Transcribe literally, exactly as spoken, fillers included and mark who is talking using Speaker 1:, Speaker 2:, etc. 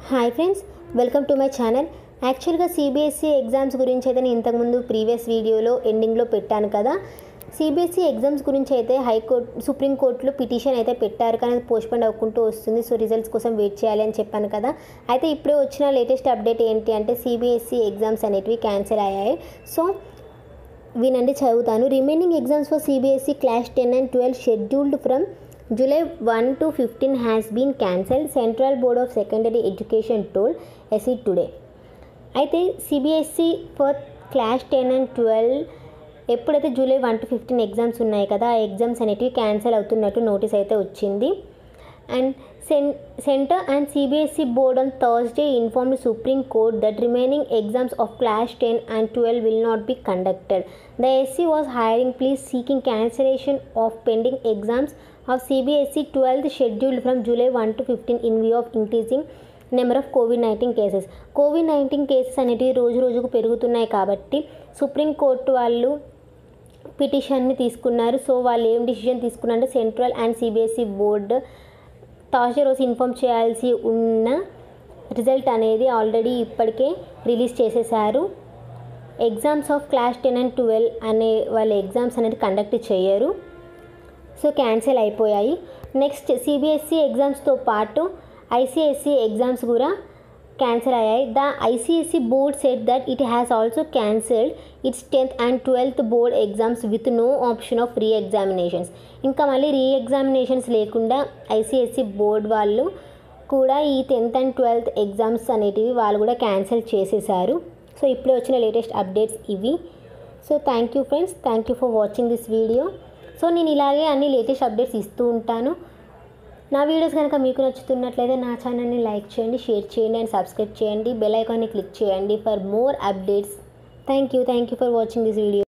Speaker 1: Hi friends, welcome to my channel. యాక్చువల్గా CBSE exams గురించి అయితే నేను ఇంతకుముందు ప్రీవియస్ వీడియోలో ఎండింగ్లో పెట్టాను కదా. సిబిఎస్ఈ ఎగ్జామ్స్ గురించి అయితే హైకోర్టు సుప్రీంకోర్టులో పిటిషన్ అయితే పెట్టారు, కానీ అది పోస్ట్పోన్ అవ్వకుంటూ వస్తుంది. సో రిజల్ట్స్ కోసం వెయిట్ చేయాలి అని చెప్పాను కదా. అయితే ఇప్పుడే వచ్చిన లేటెస్ట్ అప్డేట్ ఏంటి అంటే సిబిఎస్ఈ ఎగ్జామ్స్ అనేటివి క్యాన్సిల్ అయ్యాయి. సో వినండి, చదువుతాను. Remaining exams for CBSE class ten and twelve scheduled from July first to fifteen has been cancelled, Central Board of Secondary Education told S E today. అయితే CBSE for class ten and twelve ఎప్పుడైతే July one to fifteen exams ఉన్నాయి కదా, ఆ exams అనేటివి cancel అవుతున్నట్టు notice అయితే వచ్చింది. And సెన్ centre and CBSE board on Thursday informed Supreme Court that remaining exams of class ten and twelve will not be conducted. The S C was hiring pleas seeking cancellation of pending exams of C B S E twelfth scheduled from July first to fifteenth in view of increasing number of COVID nineteen cases. COVID nineteen cases అనేటివి రోజు రోజుకు పెరుగుతున్నాయి కాబట్టి supreme court వాళ్ళు పిటిషన్ని తీసుకున్నారు. So వాళ్ళు ఏం decision తీసుకున్నారంటే central and CBSE board Thursday రోజు ఇన్ఫామ్ చేయాల్సి ఉన్న రిజల్ట్ అనేది ఆల్రెడీ ఇప్పటికే రిలీజ్ చేసేసారు. Exams of class ten and twelve అనే వాళ్ళ ఎగ్జామ్స్ అనేది కండక్ట్ చేయరు. సో క్యాన్సిల్ అయిపోయాయి. నెక్స్ట్ సిబిఎస్ఈ ఎగ్జామ్స్తో పాటు ఐసిఎస్ఈ ఎగ్జామ్స్ కూడా క్యాన్సిల్ అయ్యాయి. The ICSE board said that it has also cancelled its tenth and twelfth board exams with no option of re examinations. ఇంకా మళ్ళీ రీ ఎగ్జామినేషన్స్ లేకుండా ICSE board వాళ్ళు కూడా ఈ టెన్త్ అండ్ ట్వెల్త్ ఎగ్జామ్స్ అనేటివి వాళ్ళు కూడా క్యాన్సిల్ చేసేసారు. సో ఇప్పుడే వచ్చిన లేటెస్ట్ అప్డేట్స్ ఇవి. So thank you friends, thank you for watching this video. So నేను ఇలాగే అన్ని లేటెస్ట్ అప్డేట్స్ ఇస్తూ ఉంటాను. నా వీడియోస్ కనుక మీకు నచ్చుతున్నట్లయితే నా ఛానల్ని లైక్ చేయండి, షేర్ చేయండి అండ్ సబ్స్క్రైబ్ చేయండి. బెల్ ఐకాన్ని క్లిక్ చేయండి for more updates. Thank you thank you for watching this video.